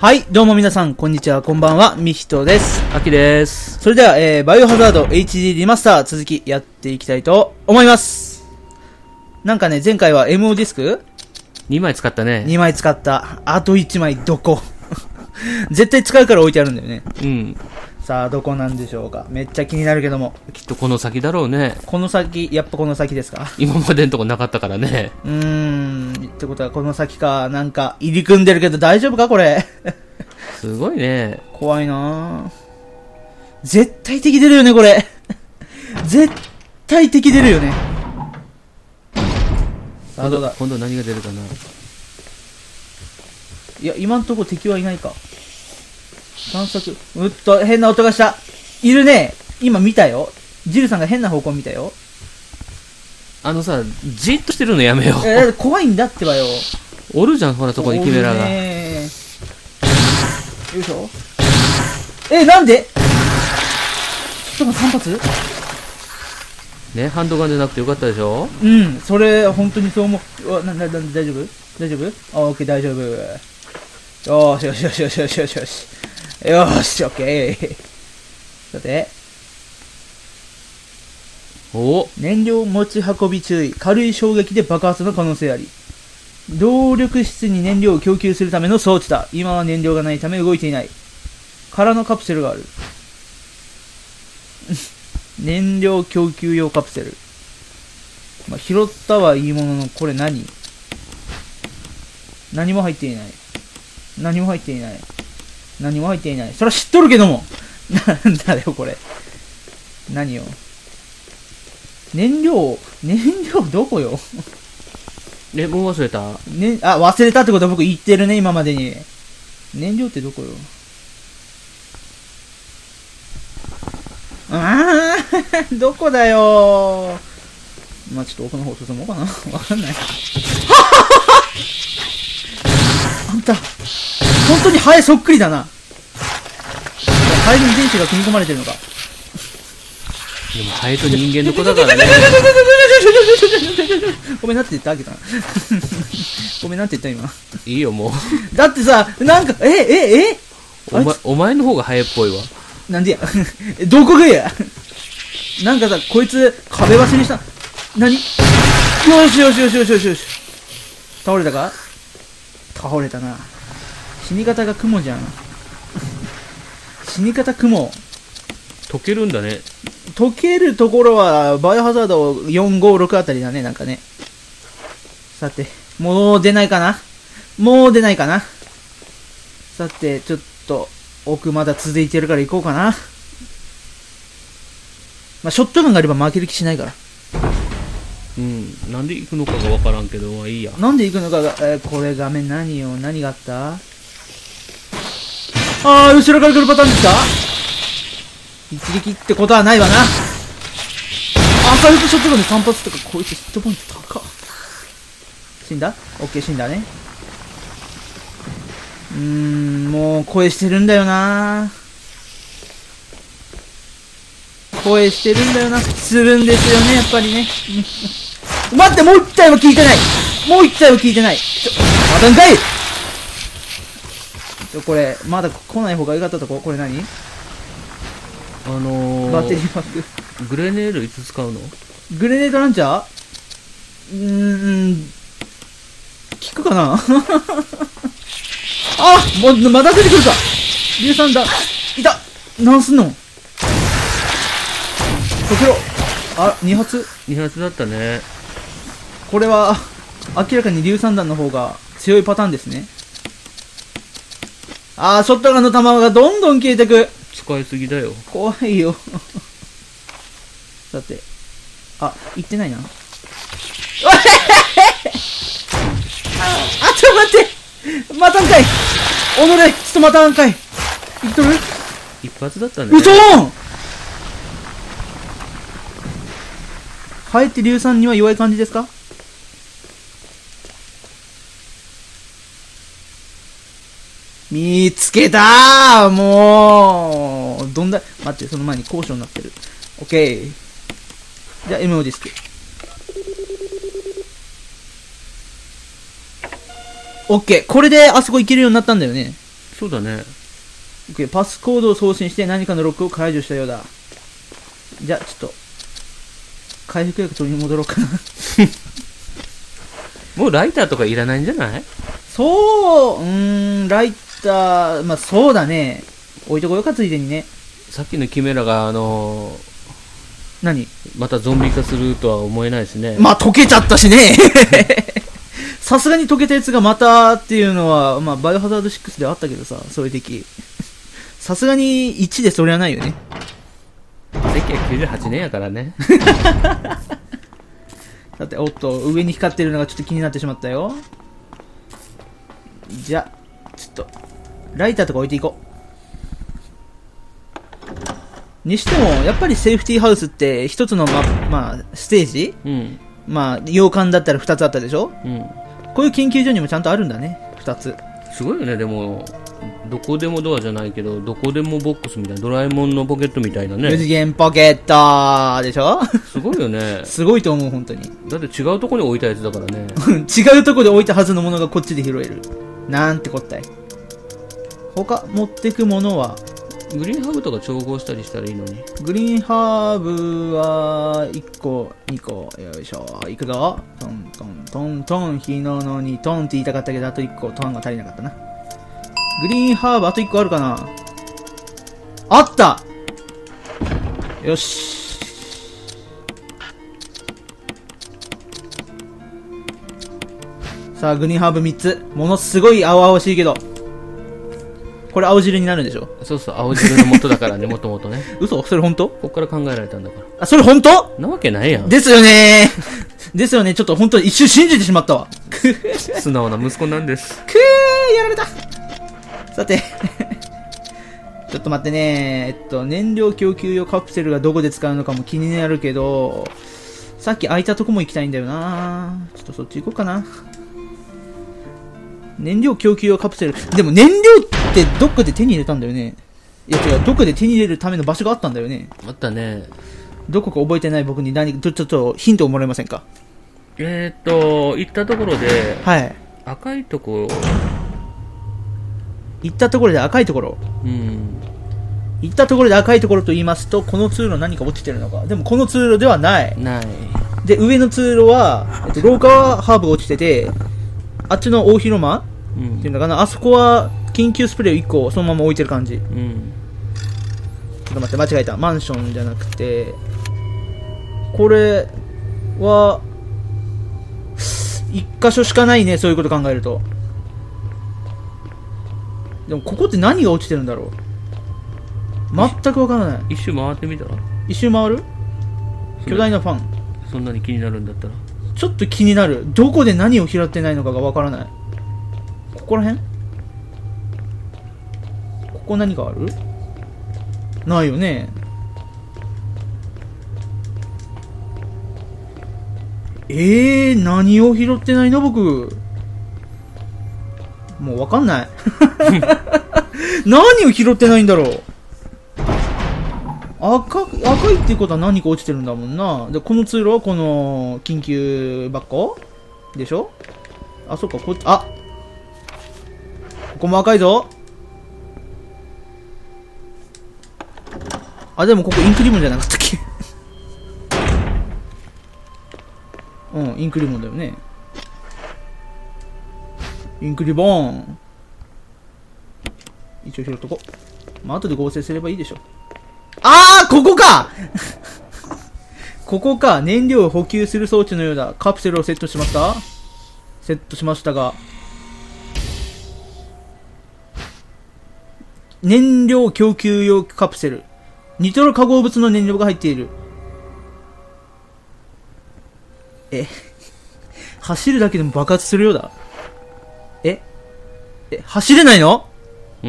はい、どうも皆さん、こんにちは、こんばんは、みひとです。 あきです。 それでは、バイオハザード HD リマスター続きやっていきたいと思います。なんかね、前回は MO ディスク 2枚使ったね。 2枚使った。あと1枚どこ絶対使うから置いてあるんだよね。 うん。 さあ、どこなんでしょうか。めっちゃ気になるけども。 きっとこの先だろうね。 この先、やっぱこの先ですか。 今までのとこなかったからね。 ってことはこの先か。なんか、入り組んでるけど大丈夫かこれ。 すごいね。 怖いなぁ。絶対敵出るよね、これ。絶対敵出るよね。さあ、どうだ。 今度何が出るかな。 いや、今んとこ敵はいないか。探索。変な音がした。いるね。今見たよ。ジルさんが変な方向見たよ。 あのさ、じっとしてるのやめよう。 怖いんだってばよ。 おるじゃん、ほら、そこにキメラが。 よいしょ。なんでちょっと3発ね、ハンドガンじゃなくてよかったでしょ。 うん、それ、本当にそう思う。大丈夫大丈夫オッケー、大丈夫。よーしよしよしよしよしよしよし。よーし、オッケー。さて。燃料持ち運び注意。軽い衝撃で爆発の可能性あり。動力室に燃料を供給するための装置だ。今は燃料がないため動いていない。空のカプセルがある。燃料供給用カプセル。まあ、拾ったはいいものの、これ何も入っていない。何も入っていない。何も入っていない。それは知っとるけどもなんだよ、これ。何よ。燃料どこよもう忘れた忘れたってことは僕言ってるね、今までに。燃料ってどこよ。どこだよ。まあ、ちょっと奥の方進もうかな。わかんない。あんた、本当にハエそっくりだな。ハエに遺伝子が組み込まれてるのか。 でもハエと人間の子だからね。 ごめんなって言ったあげたな。ごめんなって言った今。 いいよもう。だってさ、なんか、 お前の方がハエっぽいわ。 なんでや。どこがや。なんかさ、こいつ壁忘れした。何？よしよしよしよしよしよし。倒れたか？倒れたな。死に方が雲じゃん。死に方雲。 溶けるんだね。 溶けるところはバイオハザード4、5、6あたりだね、なんかね。さて、もう出ないかな。さて、ちょっと奥まだ続いてるから行こうかな。まあ、ショットガンがあれば負ける気しないから。 うん、なんで行くのかがわからんけど、いいや。 なんで行くのかが、これ画面何があった？後ろから来るパターンですか？一撃ってことはないわな。赤いショットガンで3発とか、こいつヒットポイント高っ。死んだ？オッケー、死んだね。もう声してるんだよな。声してるんだよな。するんですよね、やっぱりね。待って、もう一体は聞いてない。またんかい。これ、まだ来ない方が良かったとこ。これ何？バッテリーパック。 グレネードいつ使うの？ グレネードランチャー？効くかなまた出てくるか。硫酸だ。いた。なんすんの？溶けろ。2発だったね。 これは明らかに硫酸弾の方が強いパターンですね。ショットガンの弾がどんどん消えてく。 使いすぎだよ。 怖いよ。さて、行ってないな。ちょっと待って、またんかい。ちょっとまたんかい。生きとる？ 一発だったね。 嘘。ハエって硫酸には弱い感じですか？見つけたー。もうどんだ。待って、その前に高所になってる。オッケー。じゃあ MO ディスク。オッケー。これであそこ行けるようになったんだよね。 そうだね。 OK、パスコードを送信して何かのロックを解除したようだ。じゃあ、ちょっと、回復薬取り戻ろうかな。 もうライターとかいらないんじゃない？ そう、ライター、まあそうだね。置いとこよか、ついでにね。 さっきのキメラが何？ またゾンビ化するとは思えないですね。 まあ溶けちゃったしね。さすがに溶けたやつがまたっていうのは、まあバイオハザード6ではあったけどさ、そういう敵。さすがに1でそれはないよね。 1998年やからね。 さて、おっと、上に光ってるのがちょっと気になってしまったよ。じゃあ、ちょっと、ライターとか置いていこう。にしても、やっぱりセーフティーハウスって一つのまあ、ステージ、 うん。 まあ、洋館だったら2つあったでしょ。 うん。 こういう研究所にもちゃんとあるんだね、2つ。 すごいよね、でも、どこでもドアじゃないけど、どこでもボックスみたいな、ドラえもんのポケットみたいな 4 ね。 次元ポケットでしょ。 すごいよね。 すごいと思う、本当に。 だって違うとこに置いたやつだからね。 違うとこで置いたはずのものがこっちで拾える。なんてこったい。他持ってくものは、 グリーンハーブとか調合したりしたらいいのに。 グリーンハーブは1個、2個、よいしょ、いくぞ。トントントントン、日ののにトンって言いたかったけど、あと1個トンが足りなかったな。グリーンハーブあと1個あるかな。あった。よし。さあ、グリーンハーブ3つ。ものすごい青々しいけど。これ青汁になるんでしょ。 そうそう、青汁の元だからね、もともとね。 嘘？それ本当？ こっから考えられたんだから。 あ、それ本当？ なわけないやん。 ですよねー。ですよね。ちょっと本当に一瞬信じてしまったわ。 素直な息子なんです。 くー、やられた。さて。ちょっと待ってね。燃料供給用カプセルがどこで使うのかも気になるけど、さっき空いたとこも行きたいんだよな。ちょっとそっち行こうかな。燃料供給用カプセル。でも燃料ってどっかで手に入れたんだよね。いや違う、どっかで手に入れるための場所があったんだよね。 あったね。 どこか覚えてない僕にちょっとヒントをもらえませんか？ 行ったところで、 はい。 赤いとこ、 行ったところで赤いところ。 うん。 行ったところで赤いところと言いますと、この通路何か落ちてるのか。でもこの通路ではない。 ない。 で、上の通路は、廊下はハーブが落ちてて、あっちの大広間うんっていうのかな、あそこは緊急スプレーを1個そのまま置いてる感じ。 うん。 ちょっと待って、間違えた。マンションじゃなくて、これは、1箇所しかないね、そういうこと考えると。でも、ここって何が落ちてるんだろう。全くわからない。 一周回ってみたら、 一周回る？巨大なファン。 そんなに気になるんだったら。 ちょっと気になる。どこで何を拾ってないのかがわからない。ここら辺？ここ何かある？ないよね。何を拾ってないの僕。もうわかんない。何を拾ってないんだろう。赤いっていうことは何か落ちてるんだもんな。で、この通路はこの緊急箱でしょ。あ、そっか、ここも赤いぞ。あ、でもここインクリボンじゃなかったっけ。うん、インクリボンだよね。インクリボン。一応拾っとこう。まあ、後で合成すればいいでしょ。ここかここか。燃料を補給する装置のようだ。カプセルをセットしましたセットしましたが。燃料供給用カプセル。ニトロ化合物の燃料が入っている。走るだけでも爆発するようだ。走れないの？ うん。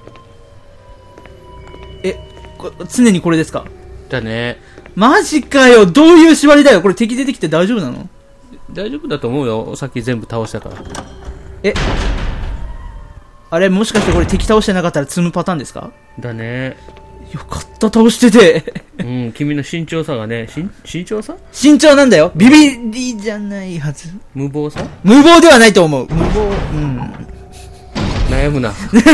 常にこれですか？ だね。 マジかよ。どういう縛りだよ。これ敵出てきて大丈夫なの？ 大丈夫だと思うよ。さっき全部倒したから。 あれ、もしかしてこれ敵倒してなかったら積むパターンですか？ だね。 よかった、倒してて。 うん、君の身長差がね、身長差？ 身長なんだよ。ビビりじゃないはず。 無謀さ？ 無謀ではないと思う。無謀、うん。 悩むな。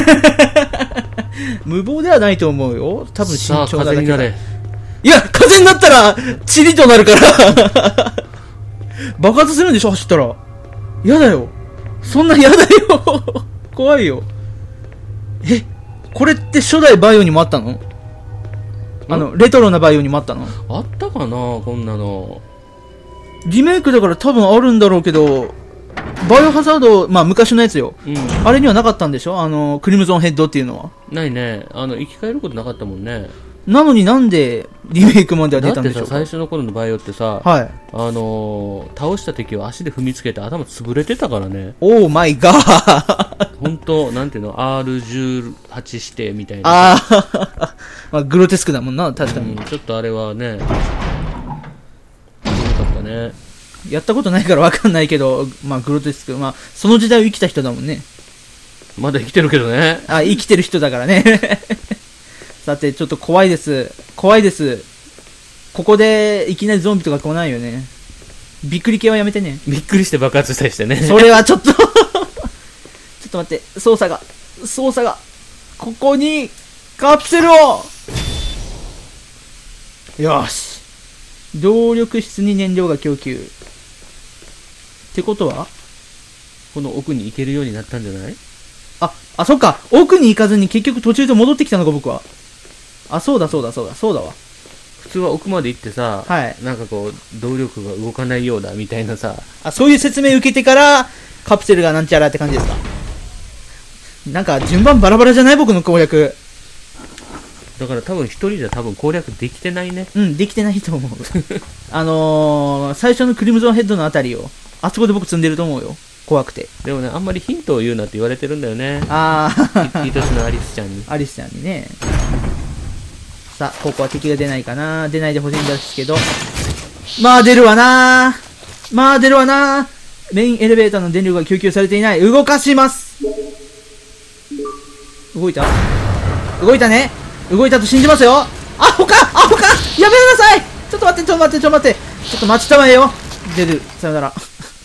無謀ではないと思うよ。多分さあ、 慎重なだけだ。 風になれ。 いや、風になったら、チリとなるから。爆発するんでしょ走ったら。やだよ。そんなやだよ。怖いよ。え、これって初代バイオにもあったの？レトロなバイオにもあったの？ あったかなこんなの。 リメイクだから多分あるんだろうけど、バイオハザード、まあ昔のやつよ。 うん。 あれにはなかったんでしょクリムゾンヘッドっていうのは。 ないね。生き返ることなかったもんね。 なのになんでリメイクまでは出たんでしょうか。 だってさ、最初の頃のバイオってさ、 はい。 倒した敵を足で踏みつけて頭潰れてたからね。 オーマイガー。 ほんと、なんていうの、R18 指定みたいな。 ああ、まあ、グロテスクだもんな、確かに。 ちょっとあれはね、すごかったね。 やったことないからわかんないけど、まあ、グロテスク。まあ、その時代を生きた人だもんね。 まだ生きてるけどね。 あ、生きてる人だからね。さて、ちょっと怖いです。怖いです。ここで、いきなりゾンビとか来ないよね。びっくり系はやめてね。 びっくりして爆発したりしてね。 それはちょっとちょっと待って、操作が、ここに、カプセルをよし。動力室に燃料が供給。ってことはこの奥に行けるようになったんじゃない？ あ、そっか。奥に行かずに結局途中で戻ってきたのか、僕は。あ、そうだわ。 普通は奥まで行ってさ、 はい。 なんかこう、動力が動かないようだみたいなさ。 あ、そういう説明受けてから、カプセルがなんちゃらって感じですか。なんか、順番バラバラじゃない僕の攻略。 だから多分一人じゃ多分攻略できてないね。 うん、できてないと思う。最初のクリムゾンヘッドのあたりを、あそこで僕積んでると思うよ。怖くて。 でもね、あんまりヒントを言うなって言われてるんだよね。 ああ。 いい年のアリスちゃんに。 アリスちゃんにね。さあ、ここは敵が出ないかな。出ないでほしいんですけど。まあ出るわな。メインエレベーターの電力が供給されていない。動かします。動いたね。動いたと信じますよ。アホかやめなさい。ちょっと待って。ちょっと待ちたまえよ。出る。さよなら。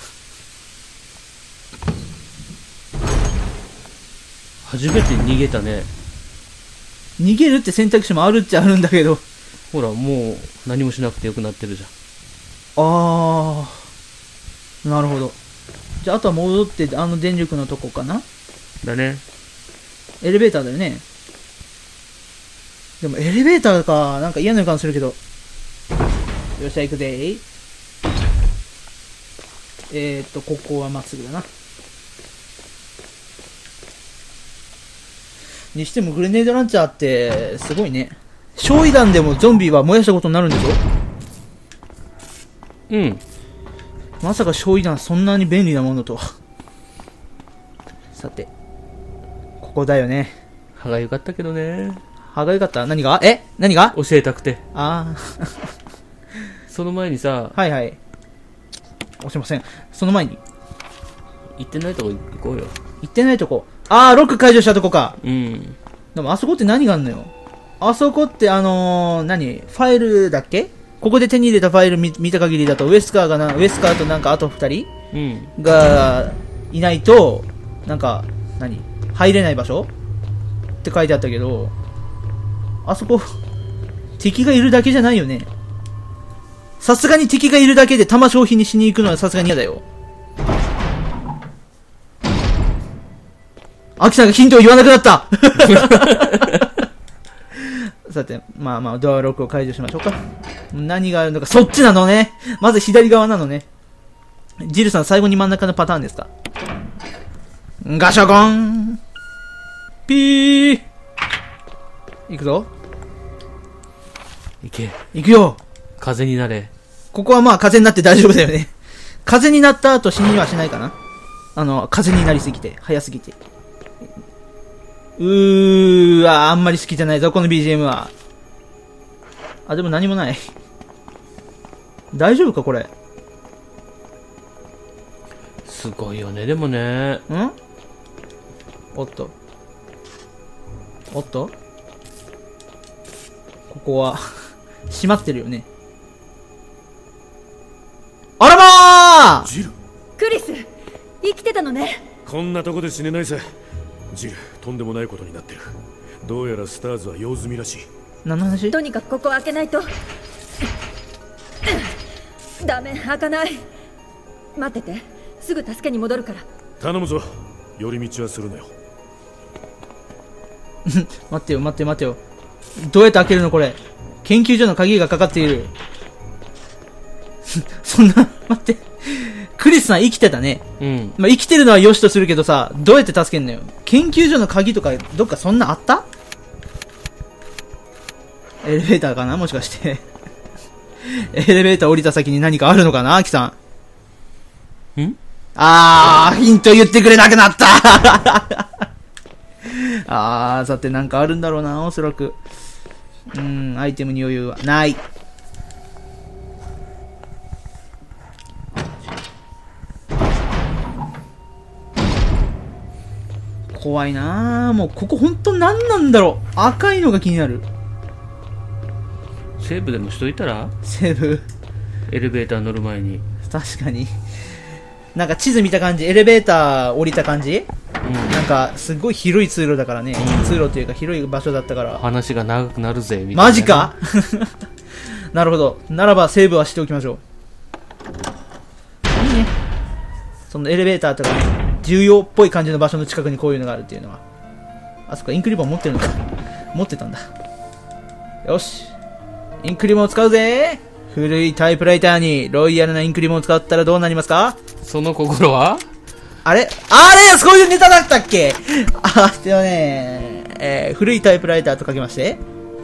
初めて逃げたね。 逃げるって選択肢もあるっちゃあるんだけど。 ほら、もう何もしなくてよくなってるじゃん。 あー。なるほど。じゃあ、あとは戻って、電力のとこかな。 だね。 エレベーターだよね。でもエレベーターか、なんか嫌な予感するけど。よっしゃ、行くぜ。ここはまっすぐだな。にしてもグレネードランチャーって、すごいね。焼夷弾でもゾンビは燃やしたことになるんでしょ？ うん。 まさか焼夷弾そんなに便利なものとは。さて。ここだよね。 歯が良かったけどね。 歯が良かった？何が教えたくて。 ああ。 その前にさ、 はいはい。押しません。その前に。 行ってないとこ行こうよ。 行ってないとこ。あー、ロック解除したとこか。 うん。 でもあそこって何があんのよ。あそこってファイルだっけ？ここで手に入れたファイル見た限りだとウエスカーとなんかあと2人がいないと、なんか、入れない場所って書いてあったけど、あそこ、敵がいるだけじゃないよね。さすがに敵がいるだけで弾消費にしに行くのはさすがに嫌だよ。アキさんがヒントを言わなくなったさて、まあ、ドアロックを解除しましょうか。何があるのか、そっちなのね。まず左側なのね。ジルさん、最後に真ん中のパターンですか？ガシャゴンピー行くぞ。行くよ。 風になれ。 ここはまあ風になって大丈夫だよね。風になった後死にはしないかな。風になりすぎて、早すぎて。あんまり好きじゃないぞ、この BGM は。あ、でも何もない。大丈夫か、これ。 すごいよね、でもね。 おっと。ここは、閉まってるよね。あらまー！ ジル。クリス、生きてたのね。 こんなとこで死ねないさ。 ジル、とんでもないことになってる。どうやらスターズは用済みらしい。 何の話？ とにかくここを開けないと。ダメ、開かない。待ってて、すぐ助けに戻るから。 頼むぞ。寄り道はするなよ。 待ってよ待ってよ待ってよ。どうやって開けるのこれ。研究所の鍵がかかっている。そんな、待って。クリスさん生きてたね。 うん。 まあ、生きてるのは良しとするけどさ、どうやって助けんのよ。研究所の鍵とか、どっかそんなあった？エレベーターかなもしかして。エレベーター降りた先に何かあるのかなアキさん。 ん？ ヒント言ってくれなくなったさてなんかあるんだろうな、おそらく。アイテムに余裕はない。怖いなぁ。もうここ本当何なんだろう。赤いのが気になる。 セーブでもしといたら？ セーブ。 エレベーター乗る前に。 確かに。なんか地図見た感じ、エレベーター降りた感じ、なんかすっごい広い通路だからね。通路というか広い場所だったから。 話が長くなるぜ、みたいな。 マジかなるほど。ならばセーブはしておきましょう。いいね。そのエレベーターとかね、重要っぽい感じの場所の近くにこういうのがあるっていうのは。あそこインクリボン持ってるのか。持ってたんだ。よし。インクリボンを使うぜ。古いタイプライターにロイヤルなインクリボンを使ったらどうなりますか？ その心は？ あれそういうネタだったっけ？でもね、古いタイプライターとかけまして、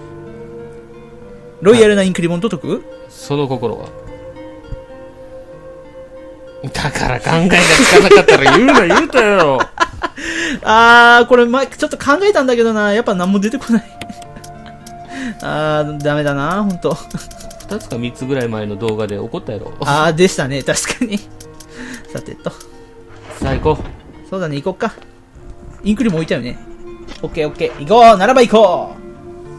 ロイヤルなインクリボンと解く？ その心は？だから考えがつかなかったら言うな言うたやろ。 これちょっと考えたんだけどな、やっぱ何も出てこない。ダメだな、ほんと。 2つか3つぐらい前の動画で怒ったやろ。 でしたね、確かに。さてと。 さあ行こう。そうだね、行こっか。インクリボン置いたよね。オッケーオッケー。行こうならば行こう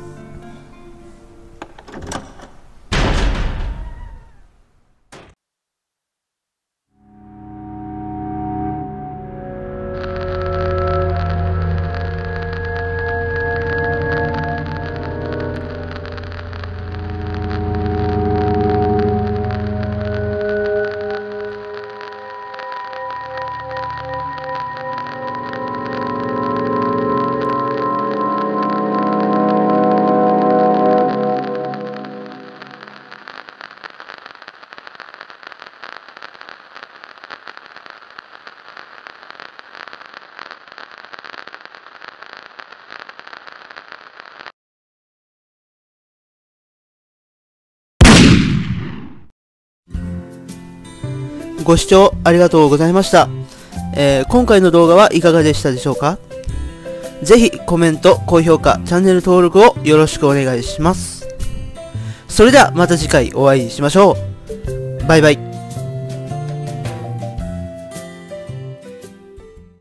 ご視聴ありがとうございました。今回の動画はいかがでしたでしょうか？ぜひコメント、高評価、チャンネル登録をよろしくお願いします。それではまた次回お会いしましょう。バイバイ。